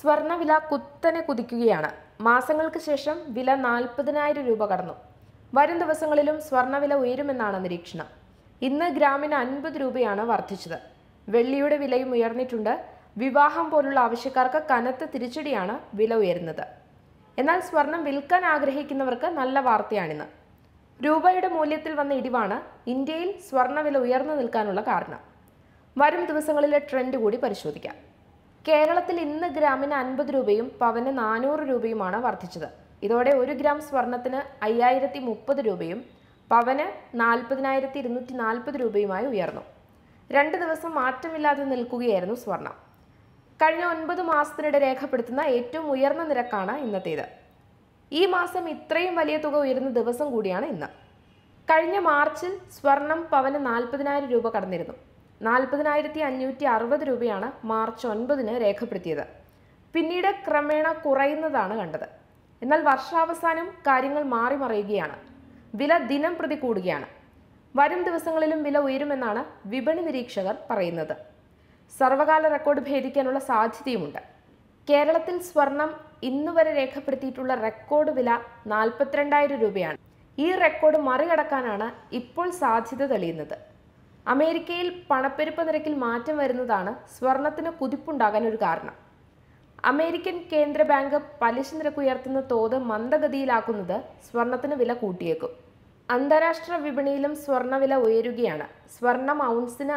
സ്വർണ്ണവില കുത്തനെ കുതിക്കുകയാണ്. മാസങ്ങൾക്ക് ശേഷം വില 40,000 രൂപ കടന്നു. വരും ദിവസങ്ങളിലും സ്വർണ്ണവില ഉയരുമെന്നാണ് നിരീക്ഷണം. ഇന്ന് ഗ്രാമിന് 50 രൂപയാണ് വർദ്ധിച്ചത്. വെള്ളിയുടെ വിലയും ഉയർന്നിട്ടുണ്ട്. വിവാഹം പോലുള്ള ആവശ്യക്കാർക്ക് കനത്ത തിരിച്ചടിയാണ് വില ഉയരുന്നത്. എന്നാൽ സ്വർണം വിൽക്കാൻ ആഗ്രഹിക്കുന്നവർക്ക് നല്ല വാർത്തയാണിന്ന്. രൂപയുടെ മൂല്യത്തിൽ വന്ന ഇടിവാണ് ഇന്ത്യയിൽ സ്വർണ്ണവില ഉയർന്നു നിൽക്കാനുള്ള കാരണം. വരും ദിവസങ്ങളിലെ ട്രെൻഡ് കൂടി പരിശോധിക്കാം. കേരളത്തിൽ ഇന്ന് ഗ്രാമിന് 50 രൂപയും പവന് 400 രൂപയുമാണ് വർദ്ധിച്ചത്. ഇതോടെ 1 ഗ്രാം സ്വർണത്തിന് 5030 രൂപയും പവന് 40,240 രൂപയുമായി ഉയർന്നു. 2 ദിവസം മാറ്റമില്ലാതെ നിൽക്കുകയായിരുന്നു സ്വർണം. കഴിഞ്ഞ 9 മാസത്തിനിടെ രേഖപ്പെടുത്തുന്ന ഏറ്റവും ഉയർന്ന നിരക്കാണ് ഇന്നത്തേത്. ഈ മാസം ഇത്രയും വലിയ തുക ഉയരുന്ന ദിവസം കൂടിയാണ് ഇന്ന്. കഴിഞ്ഞ മാർച്ചിൽ സ്വർണം പവന് 40,000 രൂപ കടന്നിരുന്നു. 40,560 രൂപയാണ് മാർച്ച് 9 രേഖപ്പെടുത്തിയത്. പിന്നീട് ക്രമേണ കുറയുന്നതാണ് കണ്ടത്. എന്നാൽ വർഷാവസാനം കാര്യങ്ങൾ മാറി മറിയുകയാണ്. വില ദിനം പ്രതി കൂടുകയാണ്. വരും ദിവസങ്ങളിലും വില ഉയരുമെന്നാണ് വിപണി നിരീക്ഷകർ പറയുന്നത്. സർവകാല റെക്കോർഡ് ഭേദിക്കാനുള്ള സാധ്യതയുമുണ്ട്. കേരളത്തിൽ സ്വർണം ഇന്നുവരെ രേഖപ്പെടുത്തിയിട്ടുള്ള റെക്കോർഡ് വില 42,000 രൂപയാണ്. ഈ റെക്കോർഡ് മറികടക്കാനാണ് ഇപ്പോൾ സാധ്യത തെളിയുന്നത്. അമേരിക്കയിൽ പണപ്പെരുപ്പ നിരക്കിൽ മാറ്റം വരുന്നതാണ് സ്വർണത്തിന് കുതിപ്പുണ്ടാകാൻ ഒരു കാരണം. അമേരിക്കൻ കേന്ദ്ര ബാങ്ക് പലിശ നിരക്ക് ഉയർത്തുന്ന തോത് മന്ദഗതിയിലാക്കുന്നത് സ്വർണത്തിന് വില കൂട്ടിയേക്കും. അന്താരാഷ്ട്ര വിപണിയിലും സ്വർണ്ണവില ഉയരുകയാണ്. സ്വർണം ഔൺസിന്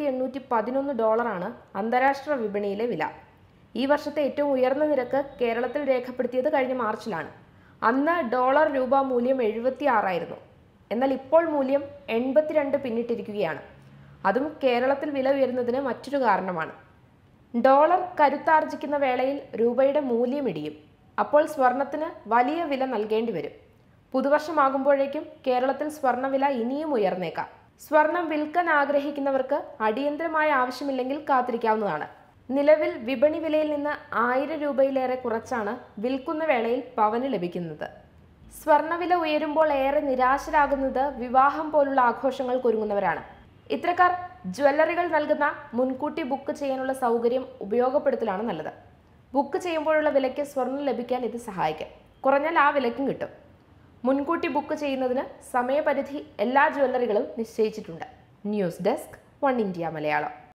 $1,811 അന്താരാഷ്ട്ര വിപണിയിലെ വില. ഈ വർഷത്തെ ഏറ്റവും ഉയർന്ന നിരക്ക് കേരളത്തിൽ രേഖപ്പെടുത്തിയത് കഴിഞ്ഞ മാർച്ചിലാണ്. അന്ന് ഡോളർ രൂപ മൂല്യം 76 ആയിരുന്നു. എന്നാൽ ഇപ്പോൾ മൂല്യം 82 പിന്നിട്ടിരിക്കുകയാണ്. അതും കേരളത്തിൽ വില ഉയരുന്നതിന് മറ്റൊരു കാരണമാണ്. ഡോളർ കരുത്താർജിക്കുന്ന വേളയിൽ രൂപയുടെ മൂല്യം ഇടിയും. അപ്പോൾ സ്വർണത്തിന് വലിയ വില നൽകേണ്ടി വരും. പുതുവർഷമാകുമ്പോഴേക്കും കേരളത്തിൽ സ്വർണ്ണവില ഇനിയും ഉയർന്നേക്കാം. സ്വർണം വിൽക്കാൻ ആഗ്രഹിക്കുന്നവർക്ക് അടിയന്തരമായ ആവശ്യമില്ലെങ്കിൽ കാത്തിരിക്കാവുന്നതാണ്. നിലവിൽ വിപണി വിലയിൽ നിന്ന് 1000 രൂപയിലേറെ കുറച്ചാണ് വിൽക്കുന്ന വേളയിൽ പവന് ലഭിക്കുന്നത്. സ്വർണ്ണവില ഉയരുമ്പോൾ ഏറെ നിരാശരാകുന്നത് വിവാഹം പോലുള്ള ആഘോഷങ്ങൾക്ക് ഒരുങ്ങുന്നവരാണ്. ഇത്തരക്കാർ ജ്വല്ലറികൾ നൽകുന്ന മുൻകൂട്ടി ബുക്ക് ചെയ്യാനുള്ള സൗകര്യം ഉപയോഗപ്പെടുത്തലാണ് നല്ലത്. ബുക്ക് ചെയ്യുമ്പോഴുള്ള വിലയ്ക്ക് സ്വർണം ലഭിക്കാൻ ഇത് സഹായിക്കും. കുറഞ്ഞാൽ ആ വിലയ്ക്കും കിട്ടും. മുൻകൂട്ടി ബുക്ക് ചെയ്യുന്നതിന് സമയപരിധി എല്ലാ ജ്വല്ലറികളും നിശ്ചയിച്ചിട്ടുണ്ട്. News desk, one India Malayalam.